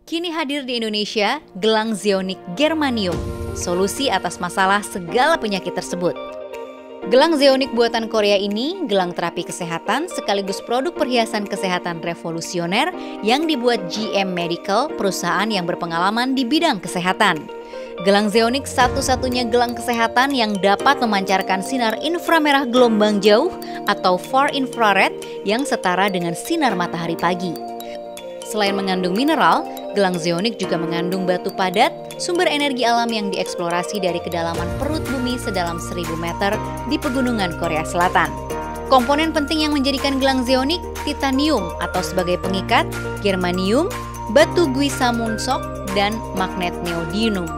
Kini hadir di Indonesia, gelang zeonik germanium, solusi atas masalah segala penyakit tersebut. Gelang zeonik buatan Korea ini gelang terapi kesehatan sekaligus produk perhiasan kesehatan revolusioner yang dibuat GM Medical, perusahaan yang berpengalaman di bidang kesehatan. Gelang zeonik satu-satunya gelang kesehatan yang dapat memancarkan sinar inframerah gelombang jauh atau far infrared yang setara dengan sinar matahari pagi. Selain mengandung mineral, gelang zeonik juga mengandung batu padat, sumber energi alam yang dieksplorasi dari kedalaman perut bumi sedalam 1000 meter di pegunungan Korea Selatan. Komponen penting yang menjadikan gelang zeonik, titanium atau sebagai pengikat, germanium, batu guisamunsok, dan magnet neodymium.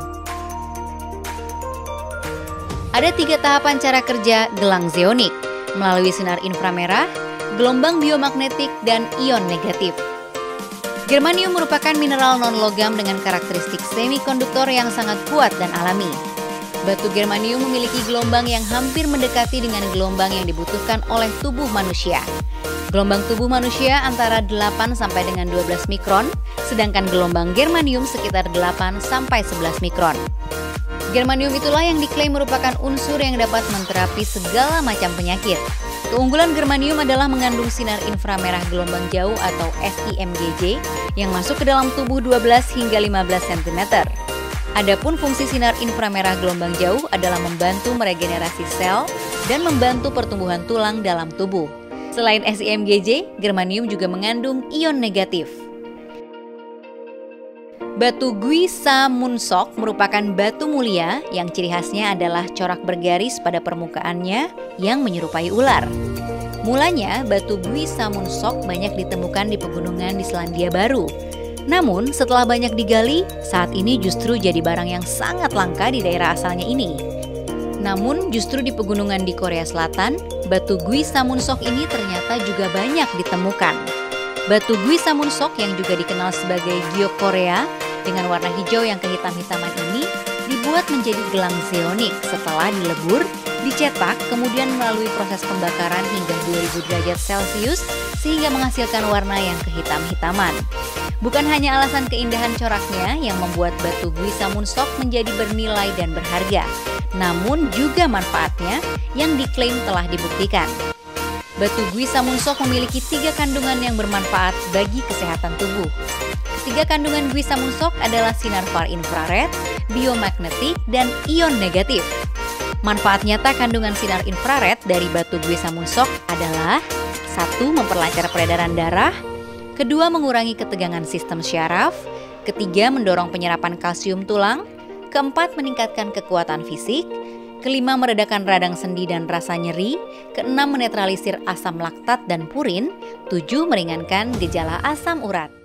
Ada 3 tahapan cara kerja gelang zeonik, melalui sinar inframerah, gelombang biomagnetik, dan ion negatif. Germanium merupakan mineral non-logam dengan karakteristik semikonduktor yang sangat kuat dan alami. Batu germanium memiliki gelombang yang hampir mendekati dengan gelombang yang dibutuhkan oleh tubuh manusia. Gelombang tubuh manusia antara 8 sampai dengan 12 mikron, sedangkan gelombang germanium sekitar 8 sampai 11 mikron. Germanium itulah yang diklaim merupakan unsur yang dapat menterapi segala macam penyakit. Keunggulan germanium adalah mengandung sinar inframerah gelombang jauh atau SIMGJ yang masuk ke dalam tubuh 12 hingga 15 cm. Adapun fungsi sinar inframerah gelombang jauh adalah membantu meregenerasi sel dan membantu pertumbuhan tulang dalam tubuh. Selain SIMGJ, germanium juga mengandung ion negatif. Batu guisamunsok merupakan batu mulia yang ciri khasnya adalah corak bergaris pada permukaannya yang menyerupai ular. Mulanya, batu guisamunsok banyak ditemukan di pegunungan di Selandia Baru. Namun, setelah banyak digali, saat ini justru jadi barang yang sangat langka di daerah asalnya ini. Namun, justru di pegunungan di Korea Selatan, batu guisamunsok ini ternyata juga banyak ditemukan. Batu guisamunsok yang juga dikenal sebagai giok Korea, dengan warna hijau yang kehitam-hitaman ini dibuat menjadi gelang zeonik setelah dilebur, dicetak, kemudian melalui proses pembakaran hingga 2000 derajat Celcius sehingga menghasilkan warna yang kehitam-hitaman. Bukan hanya alasan keindahan coraknya yang membuat batu guisamunsok menjadi bernilai dan berharga, namun juga manfaatnya yang diklaim telah dibuktikan. Batu guisamunsok memiliki 3 kandungan yang bermanfaat bagi kesehatan tubuh. Ketiga kandungan guisamunsok adalah sinar far infrared, biomagnetik, dan ion negatif. Manfaat nyata kandungan sinar infrared dari batu guisamunsok adalah 1. Memperlancar peredaran darah, 2. Mengurangi ketegangan sistem syaraf, 3. Mendorong penyerapan kalsium tulang, 4. Meningkatkan kekuatan fisik, 5. Meredakan radang sendi dan rasa nyeri, 6. Menetralisir asam laktat dan purin, 7. Meringankan gejala asam urat.